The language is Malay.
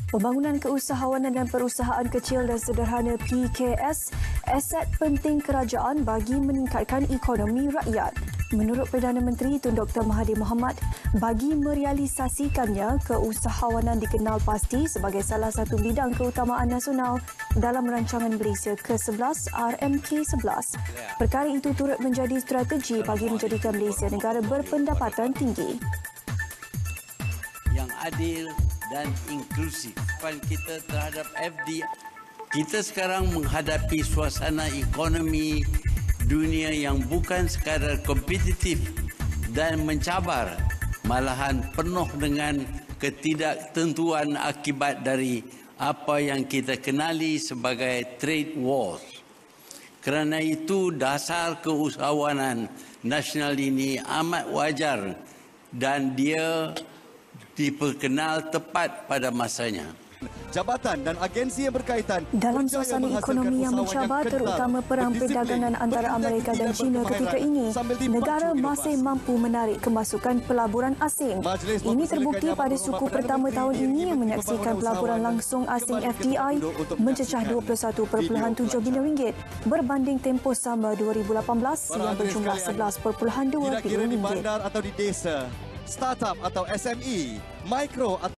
Pembangunan Keusahawanan dan Perusahaan Kecil dan Sederhana PKS aset penting kerajaan bagi meningkatkan ekonomi rakyat. Menurut Perdana Menteri Tun Dr. Mahathir Mohamad, bagi merealisasikannya, keusahawanan dikenal pasti sebagai salah satu bidang keutamaan nasional dalam rancangan Malaysia ke-11 RMK11. Perkara itu turut menjadi strategi bagi menjadikan Malaysia negara berpendapatan tinggi. Yang adil dan inklusif. Kita terhadap FDI. Kita sekarang menghadapi suasana ekonomi dunia yang bukan sekadar kompetitif dan mencabar, malahan penuh dengan ketidaktentuan akibat dari apa yang kita kenali sebagai trade wars. Kerana itu, dasar keusahawanan nasional ini amat wajar dan dia diperkenal tepat pada masanya. Jabatan dan agensi yang berkaitan dalam suasana ekonomi yang mencabar, terutama perang perdagangan antara Amerika dan China ketika ini, negara masih mampu menarik kemasukan pelaburan asing. Ini terbukti pada suku pertama tahun ini yang menyaksikan pelaburan langsung asing FDI mencecah RM21.7 bilion berbanding tempoh sama 2018 yang berjumlah RM11.2 bilion. Kira-kira di bandar atau di desa, startup atau SME, mikro